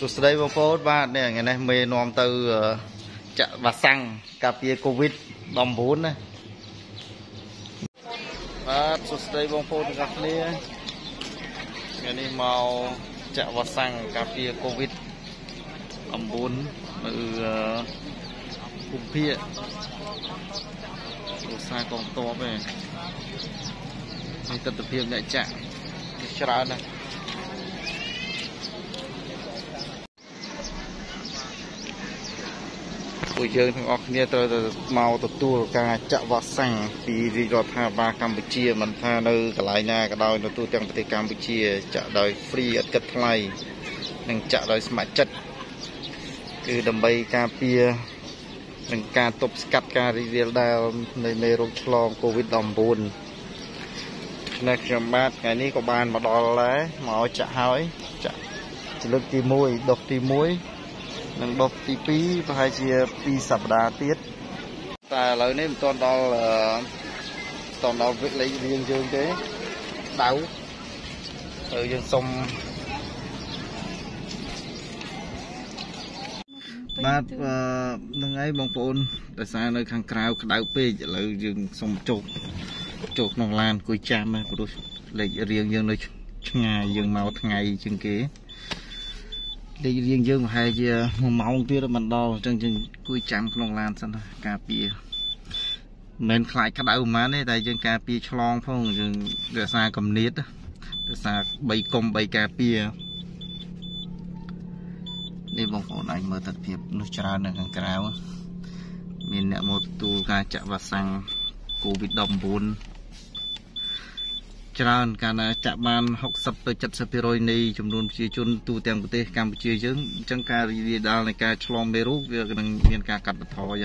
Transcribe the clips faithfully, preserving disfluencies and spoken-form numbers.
สุดท้ายบางคนบ้านเนี่ยไงนะเมย์นอมตือจะมาสั่งกับเปียโควิดดอมบุญนะบ้านสุดท้ายบางคนกับนี้ไงนี่เมาจะมาสั่งกับเปียโควิดดอมบุญมือคุมเพียตัวซากองตัวไปมีตัดเพียงเนี่ยจะชรานะผู้เชี่ยวชาญออกเนี่ยตัวเมาตัวตัวการจะวัดสั่งปีที่เราทำบากัมพูชีมันทำในกลายหน้าก็ได้ในตัวเตียงประเทศกัมพูชีจะโดยฟรีอัดกัดไลนั่งจะโดยสมัครจัดคือดำใบการเปียนั่งการตบสกัดการรีเดียลดาวในในโรคลองโควิดดอมบุญนักชมบ้านไงนี้ก็บานมาดอลแล้วมาเอาจะหายจะจะเลือกตีมวยดอกตีมวยนั่งดอกตีปีไปให้เชียปีสัปดาห์ติดแต่เราเนี่ยตอนเราตอนเราวิทย์เลยเรียนchương thế đau từ chương sôngបាទនឹងឯងបងប្អូនដោយសារនៅខាងក្រៅក្តៅពេកឥឡូវយើងសុំជោគជោគក្នុងឡានគួយចាំណាព្រោះលេខរៀងយើងនៅឆ្ងាយយើងមកថ្ងៃជាងគេលេខរៀងយើងប្រហែលជាមួយម៉ោងទៀតមិនដល់អញ្ចឹងយើងគួយចាំក្នុងឡានសិនណាការពារមិនមែនខ្លាចក្តៅប៉ុន្មានទេតែយើងការពារឆ្លងផងយើងរក្សាកម្រិតរក្សាបីកុំបីការពារនេះបងប្អូនអាចមើលទស្សនភាពនោះច្រើននៅខាងក្រៅមានអ្នកមកទទួលការចាក់វ៉ាក់សាំងកូវីដដប់៩ច្រើនកាលណាចាក់បានហុកសិបទៅเจ็ดสิบเปอร์เซ็นต์នៃចំនួនប្រជាជនទូទាំងប្រទេសកម្ពុជាយើងអញ្ចឹងការរីករាលដាលនៃការឆ្លងមេរោគវានឹងមានការកាត់បន្ថយ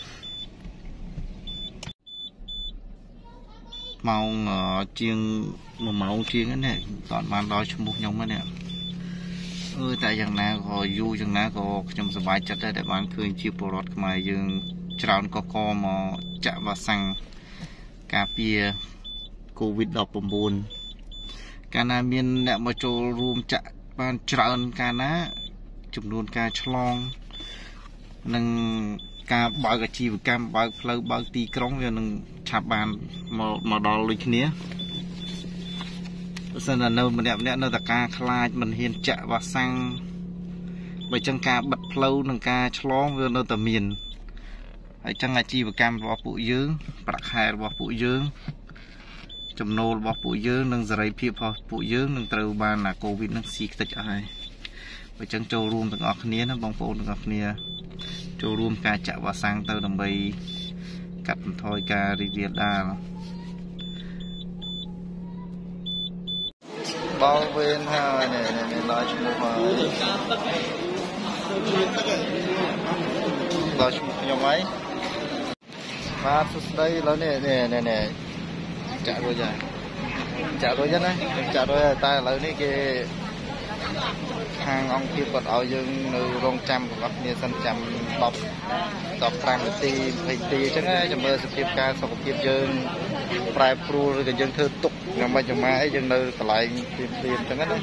ម៉ោងជាងមួយម៉ោងជាងហ្នឹងតើបានដល់ឈ្មោះខ្ញុំហ្នឹងអឺតែយ៉ាងណាក៏យូរយ៉ាងណាក៏ខ្ញុំសប្បាយចិត្តដែរដែលបានឃើញជាពលរដ្ឋខ្មែរយើងច្រើនកកមកចាក់វ៉ាក់សាំងការពារកូវីដដប់៩កាលណាមានអ្នកមកចូលរួមចាក់បានច្រើនកាលណាចំនួនការឆ្លងនិងការបើកអាជីវកម្មបើកផ្លូវបើកទីក្រុងវានឹងឆាប់បានមកមកដល់ដូចគ្នាបើសិនតែនៅម្នាក់ម្នាក់នៅតែការខ្លាចមិនហ៊ានចាក់វ៉ាក់សាំងបើចឹងការបិទផ្លូវនិងការឆ្លងវានៅតែមានហើយចឹងអាជីវកម្មរបស់ពួកយើងប្រាក់ខែរបស់ពួកយើងចំណូលរបស់ពួកយើងនិងសេរីភាពរបស់ពួកយើងនឹងត្រូវបានអាកូវីដនឹងស៊ីខ្ទេចអស់ហើយបើចឹងចូលរួមទាំងអស់គ្នាណាបងប្អូនទាំងអស់គ្នាចូលរួមការចាក់វ៉ាក់សាំងទៅដើម្បីកាត់បន្ថយការរីករាលដាលបោវេនហើយនេះនេះដល់ឈ្មោះហើយដល់ឈ្មោះខ្ញុំហើយបាទសួស្ដីឥឡូវនេះនេះនេះចាក់រួចហើយចាក់រួចណាចាក់រួចតែឥឡូវនេះគេខាងអង្គភាពគាត់ឲ្យយើងនៅរងចាំរបស់គ្នាសិនចាំដប់ដប់ប្រាំនាទីยี่สิบនាទីអញ្ចឹងចាំមើលសភាពការសុខភាពយើងប្រែប្រួលឬក៏យើងធ្វើទុកយ៉ាងម៉េចយ៉ាងម៉េចអីយើងនៅកន្លែងព្រៀមព្រៀមអញ្ចឹងណា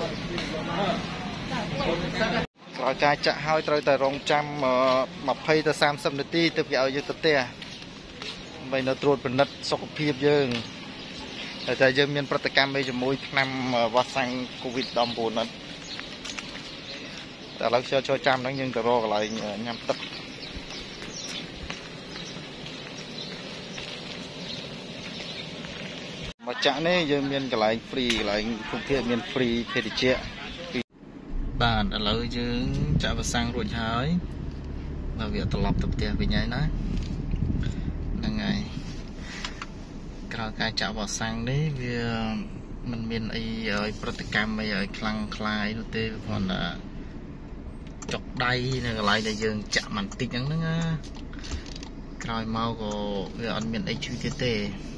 ក្រោយការចាក់ហើយត្រូវតែរងចាំยี่สิบទៅสามสิบនាទីទើបគេឲ្យយើងទៅផ្ទះដើម្បីនៅត្រួតពិនិត្យសុខភាពយើងតែយើងមានប្រតិកម្មអីជាមួយឆ្នាំវ៉ាក់សាំងកូវីដដប់៩ហ្នឹងតែឥឡូវចូលចូលចាំហ្នឹងយើងទៅរកកន្លែងញ៉ាំទឹកមកចាក់នេះយើងមានកន្លែង free កន្លែងគ្រប់ភាពមាន free ភេទជ្ជៈបាទឥឡូវយើងចាក់វ៉ាក់សាំងរួចហើយមកវាត្រឡប់ទៅផ្ទះវិញហើយណាហ្នឹងហើយក្រោយការចាក់វ៉ាក់សាំងនេះវាមិនមានអីឲ្យប្រតិកម្មអីឲ្យខ្លាំងខ្លាយនោះទេគ្រាន់តែចុកដៃនៅកន្លែងដែលយើងចាក់បន្តិចហ្នឹងហ្នឹងណាក្រោយមកក៏វាអត់មានអីឈឺទៀតទេ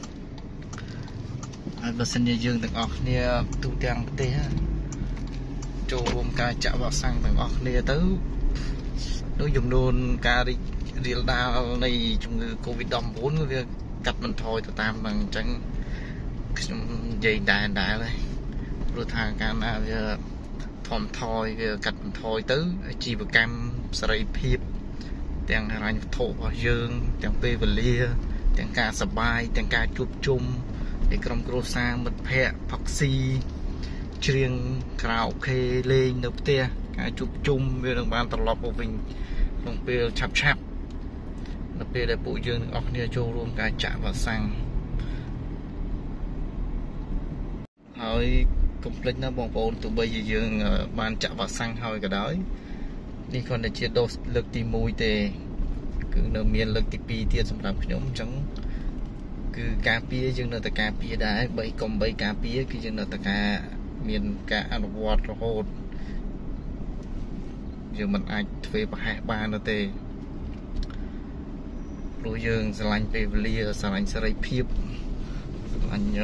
ហើយបើសិនជាយើងទាំងអស់គ្នាទូទាំងប្រទេសចូលរួមការចាក់វ៉ាក់សាំងទាំងអស់គ្នាទៅដោយចំនួនការរីករាលដាលនៃជំងឺកូវីដដប់៩វាកាត់បន្ថយទៅតាមហ្នឹងអញ្ចឹងខ្ញុំនិយាយដែរដែរហើយព្រោះថាកាលណាវាធថមថយវាកាត់បន្ថយទៅជីវកម្មសេរីភាពទាំងហិរញ្ញវត្ថុរបស់យើងទាំងពេលវេលាទាំងការសប្បាយទាំងការជួបជុំនៃក្រុមគ្រួសារមិត្តភ័ក្តិផឹកស៊ីច្រៀងខារ៉ាអូខេលេងនៅផ្ទះការជួបជុំវានឹងបានត្រឡប់មកវិញក្នុងពេលឆាប់ឆាប់នៅពេលដែលពួកយើងទាំងអស់គ្នាចូលរួមការចាក់វ៉ាក់សាំងហើយកុំភ្លេចណាបងប្អូនទោះបីជាយើងបានចាក់វ៉ាក់សាំងហើយក៏ដោយនេះគ្រាន់តែជាដូសលើកទីមួយទេគឺនៅមានលើកទីពីរទៀតសម្រាប់ខ្ញុំអញ្ចឹងគឺការពារយើងនៅតែការពារដែរបីកុំបីការពារគឺយើងនៅតែការមានការអនុវត្តរហូតយើងមិនអាចធ្វើប្រហែសបាននោះទេព្រោះយើងស្រឡាញ់ពេលវេលាស្រឡាញ់សេរីភាពស្រឡាញ់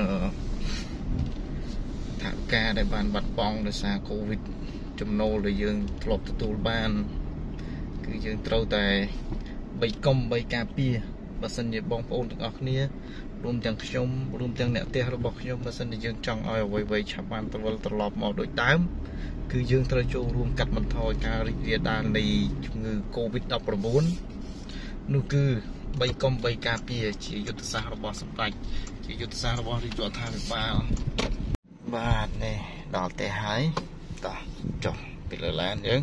ថាការដែលបានបាត់បង់ដោយសារកូវីដចំណូលដែលយើងធ្លាប់ទទួលបានគឺយើងត្រូវតែបីកុំបីការពារបើសិនជាបងប្អូនទាំងអស់គ្នារួមទាំងខ្ញុំរួមទាំងអ្នកផ្ទះរបស់ខ្ញុំបើសិនជាយើងចង់ឲ្យអ្វីៗឆាប់បានត្រវិលត្រឡប់មកដូចដើមគឺយើងត្រូវចូលរួមកាត់បន្ថយការរីករាលដាលនៃជំងឺ កូវីដ ដប់ប្រាំបួន នោះគឺបីកុំបីការពារជាយុទ្ធសាស្ត្ររបស់សម្ដេចជាយុទ្ធសាស្ត្ររបស់រាជរដ្ឋាភិបាលបាទនេះដល់ផ្ទះហើយតោះចុះពីលើឡានយើង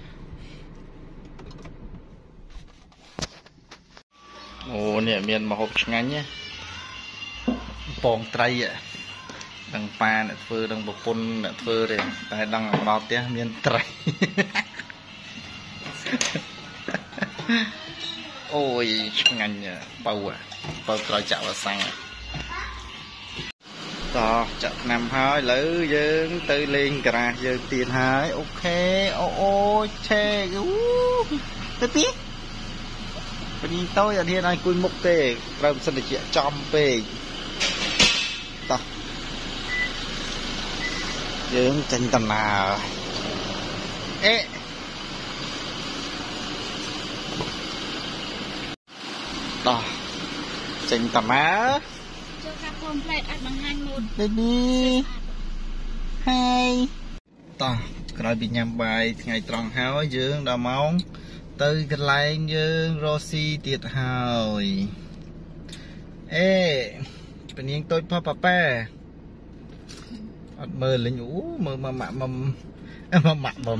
អូនេះមានម្ហូបឆ្ងាញ់ណាពងត្រីដឹងប៉ាអ្នកធ្វើដឹងប្រពន្ធអ្នកធ្វើទេតែដឹងដល់ផ្ទះមានត្រីអូយឆ្ងាញ់បើបើក្រោយចាក់វ៉ាក់សាំងតោះចាក់ថ្នាំហើយឥឡូវយើងទៅលេងការ៉ាសយើងទៀតហើយអូខេអូអូឆេអូទៅទីពេលនេះតូចអត់ហ៊ានឲ្យគួយមុខទេត្រូវសិនតែជាចំពេកតោះយើងចេញដំណើរអេតោះចេញដំណើរចូលកាប់កូនផ្លែតអត់បង្ហាញម៉ូតនេះនេះហើយតោះក្រោយពីញ៉ាំបាយថ្ងៃត្រង់ហើយយើងដល់ម៉ោងទៅកន្លែងយើងរស់ស៊ីទៀតហើយអេពនាងតូចផប៉ាប៉ាអត់មើលលេងអូមើលមកម៉ាក់មុំមកម៉ាក់មុំ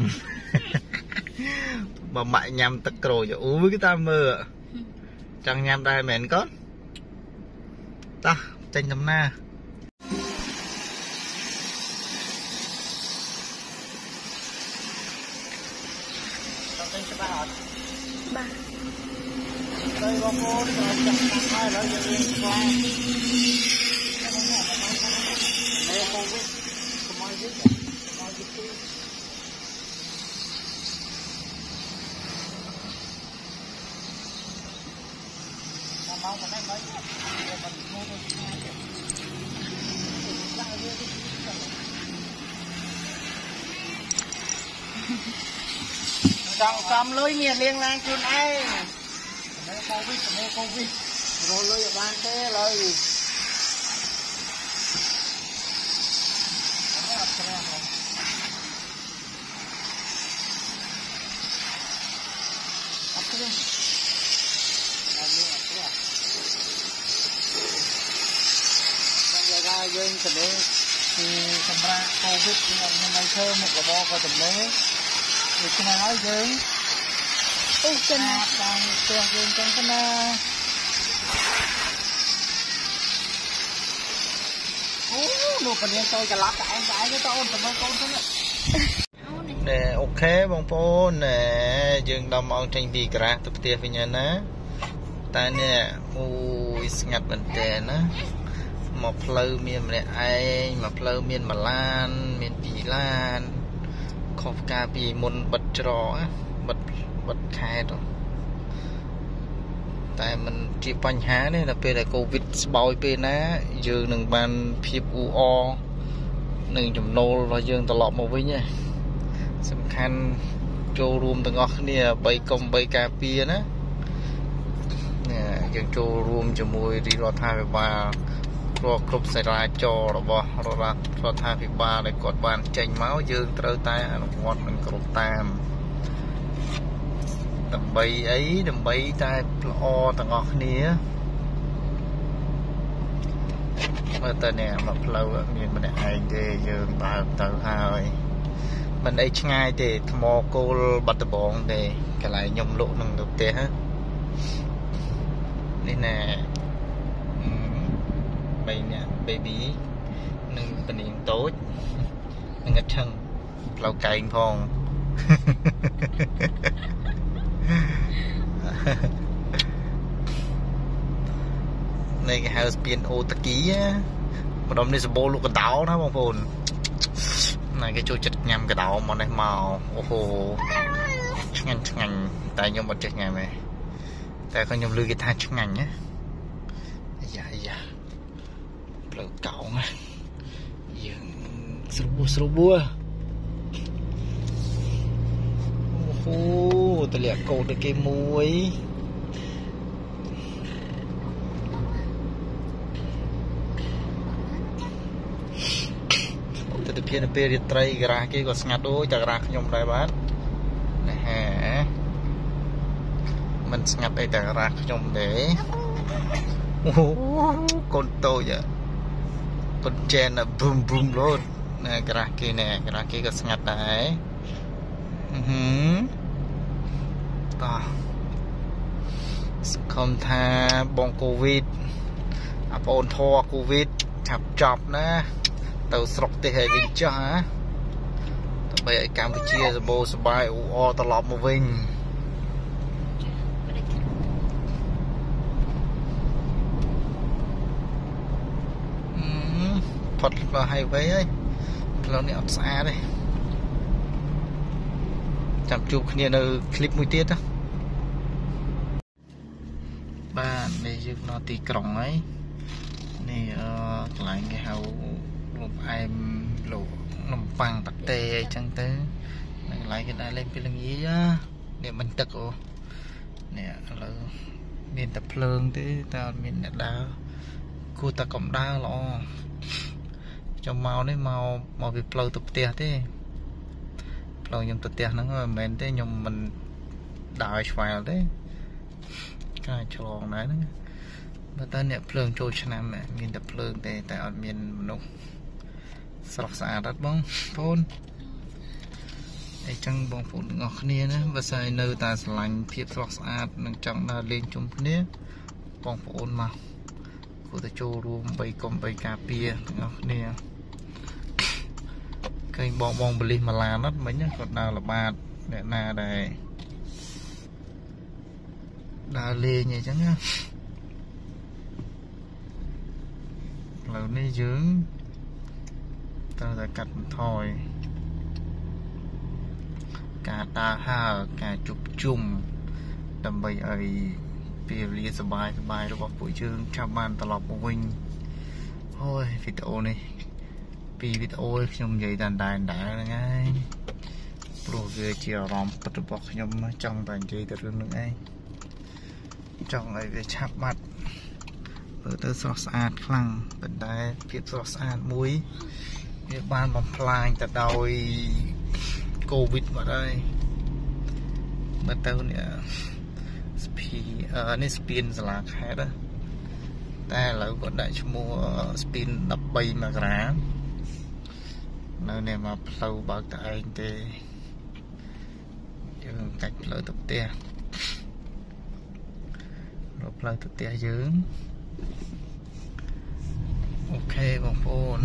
មកម៉ាក់ញ៉ាំទឹកក្រូចអូគឺតាមមើលចង់ញ៉ាំដែរមែនកូនតោះចេញដំណើរទៅច្បាស់អត់បាទទៅបងប្អូនត្រូវចាក់តាមហើយហើយយើងរៀនស្គាល់នេះកូវីដកុំឲ្យយឺតកុំឲ្យយឺតពេកមកមកមកនេះមកមកមកទៅឆ្ងាយទៅចង់សំលុយមានលៀងឡានខ្លួនឯងតែកូវីដតែកូវីដរលុយឲ្យបានទេឥឡូវអត់ត្រូវហ៎អត់ត្រូវអត់មានអត់ត្រូវតែយាយយើងទៅនេះគឺសម្រាប់កូវីដយើងអត់មានឲ្យធ្វើមុខរបរក៏ទំនេរដូច្នេះហើយយើងអូចឹងតាមផ្ទះយើងចឹងទៅណាអូលោកកញ្ញាចូលច្រឡប់តែឯងតែឯងទៅអូនទៅមើលកូនទៅនេះអូខេបងប្អូនណែយើងដល់ម៉ោងចេញពីការ៉ាសទៅផ្ទះវិញហើយណាតែនេះអូយស្ងាត់មែនតើណាមកផ្លូវមានម្នាក់ឯងមកផ្លូវមានមួយឡានមានពីរឡានខុសការពីមុនបិទច្រកបិទបិទខែទៅតែมันជាបញ្ហានេះដល់ពេលដែលកូវីដស្បោយពេលណាយើងនឹងបានភាពអ៊ូអរនឹងចំណូលរបស់យើងត្រឡប់មកវិញសំខាន់ចូលរួមទាំងអស់គ្នាបីកុំបីការពារណាយើងចូលរួមជាមួយរាជរដ្ឋាភិបាលรอครบสายจอหรอบ่รอรักรอทาพิบาลในกดบานใจเมาส์ยืนเตอร์ตายอนุวัตมันกรบตามดับใบไอ้ดับใบตายปลอต่างออกเนี้ยเมื่อตอนเนี่ยมาเพลามีมันไอเดียยืนบาเตอร์หายมันไอ้ง่ายเด็ดมอโกลบัตรบองเด็กอะไรยมโลนึงตัวเตี้ยนี่แน่ใบเนี่ยใบบีหนึ่งเป็นอย่างโต๊ดหนึ่งกระชังเราไก่พองในcái house เปลี่ยนโอตะกี้มาดมในสบู่ลูกกระเดานะบางคนในcái chỗ chật nhầm cái đầu mà này màu ô hồ ngành ngành tại nhom một chật ngày này tại con nhom lư cái than chật ngành nhé dạ dạ lỡ cậu mà giờ sầu bua sầu bua ô hồ tôi liệt cổ được cái muối từ phía bên bên tây ra cái có ngắt đôi chả ra nhom đại bát này hả mình ngắt đây chả ra nhom để con tôi vậy con chen là boom boom luôn nè cái ra kia nè cái ra kia có ngắt đấy to không tha bong covid à bong thua covid chập chập nè tàu sọc tê hệ vinh cho hả bây giờ Campuchia là bố sơ bài ủ o tàu lọp một vinh Phật và hay vấy ấy lâu này ọt xa đây chạm chụp kia là clip mũi tiết đó ba này giúp nó tì còng ấy này lại cái hậu lục em lục nằm bằng bạc tê chẳng tới này lại cái này lên cái lưng gì á để mình tập ồ nè là miền tập lương thế tao miền nhật đá cô ta cộng đá lọ cho màu đấy màu màu bị pleu tập tia thế pleu nhung tập tia nó rồi mình thế nhung mình đào vào đấy cái tròn đấy mà ta nè pleu trôi cho nam mẹ miền tập pleu thế tại miền nông sọc sả đất bông phunไอ้จังบองฝนงอกเนี่ยนะภาษาเนื้อตาสลายเพียบสอกสะอาดนั่งจังนาเลี้ยงจุ่มเนี่ยบองฝนมากูจะโจรวมใบกลมใบกาเปียงอกเนี่ยเคยบองบองบริมาลานัดไหมเนี่ยก็ดาวละบาทเนี่ยนาได้ดาวเลี้ยงไงจังเนี่ยเราเนี่ยยืงตาจะกัดถอยกาตาห่ากาจุบจุ่มดำใบไอเปรียบเรียสบายสบายระบบปุ๋ยเชิงชาวบ้านตลอดวิ่งโอ้ยวิดีโอนี่ปีวิดีโอขยมใหญ่ดันได้ได้ยังไงโปรเกอร์เจียรอมปัตตบอกขยมจังแต่งใจแต่เรื่องนึงไงจังไอเวชับบัดเปิดตัวสะอาดคลั่งเป็นได้เพียบสะอาดมุ้ยเรียบบ้านบำพลายแต่โดยโควิดมาได้มาเต้าเนี่ยสปีเอ่อนี่สปีนสลากแค่đóแต่เราก็ได้ชั่วโมงสปีนดับใบมากระเราเนี่ยมาเพลาบางแต่เองเตะยังกัดเราตับเตะเราเพลาตับเตะเยอะโอเคบางคน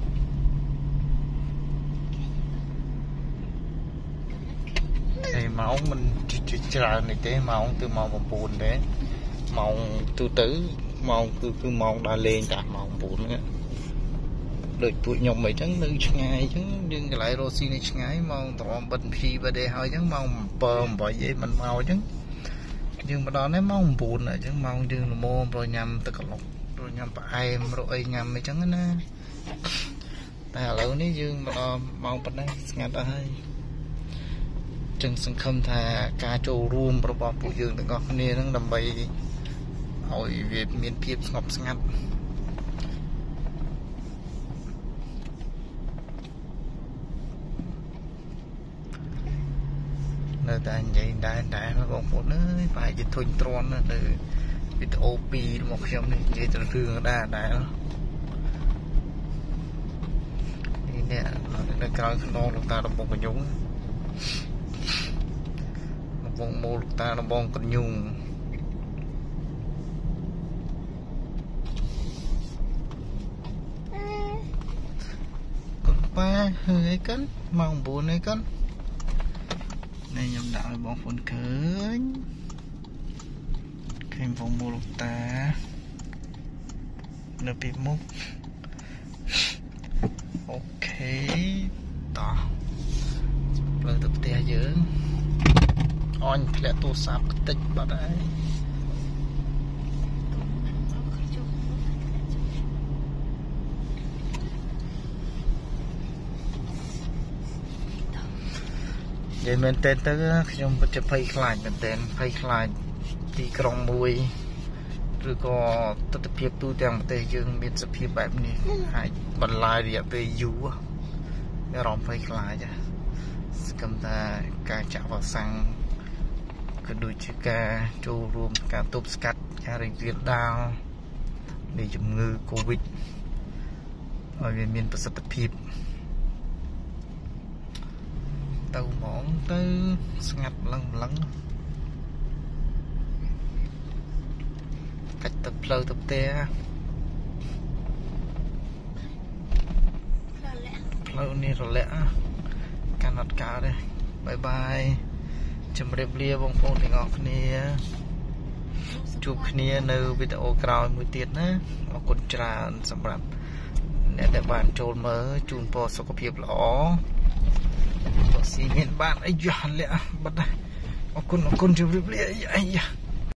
máu mình chờ này thế máu từ màu bằng bùn đấy màu từ từ màu từ từ màu đã lên cả màu bùn nữa đợi tụi nhom mấy trắng nữ ngày chứ nhưng lại rosi này ngày màu tỏ bình phi và để hơi chứ màu bờm bởi vậy mình màu chứ nhưng mà đó nó màu bùn này chứ màu như là mô rồi nhầm từ cả lọc rồi nhầm em rồi nhầm mấy trắng nữaแต่แล้วนี่ยืงมองไปได้งานได้จึงสังคมทาการโจรวมประกอบผู้ยืงแต่ก็นี่นั่งดำไปเอาเวียนเมียนเพียบสงบสงัด nơi ta vậy đại đại nó còn một nơi phải chỉ thuần tròn nữa từ video pi một trong những cái từ thương đa đại đó nè nó coi non lục ta nó bông cái nhúng nó bông mô lục ta nó bông con nhung con ba hơi cắn mong buồn này cắn này nhầm đạo bông phun khơi kèm vòng mô lục ta nó bị múc okต่อเลยตัวเตี้ยเยอะอ่อนแหละตัวสับติดบ่ได้เดี๋ยวมันเต้นตั้งยมจะไปคลายมันเต้นไปคลายตีกรองมวยหรือก็ตัดเพียบตู้เตียงเตยยังมีสภาพแบบนี้หายบรรลัยเดียไปอยู่ไม่ร้องไปคลายจ้ะสกัมตาการจับวัคซีนก็ดูชิกาจูรวมการตุบสกัดการรีวิวดาวในจุ่มงือโควิดเอาเมียนประสิทธิภาพเต่าหมองเต่าสงัดลังลังcách tập lâu tập tè lâu này rồi lẽ can nọt cá đây bye bye chấm đẹp lia bông phong thì ngọc nia chụp nia nơi video cào mùi tiệt á nó còn trà sầm rạp để để bạn trôn mớ chun po sọc phiệp lỏ xì miền bạn ấy già lẽ bắt đây nó còn nó còn chụp đẹp lia ấy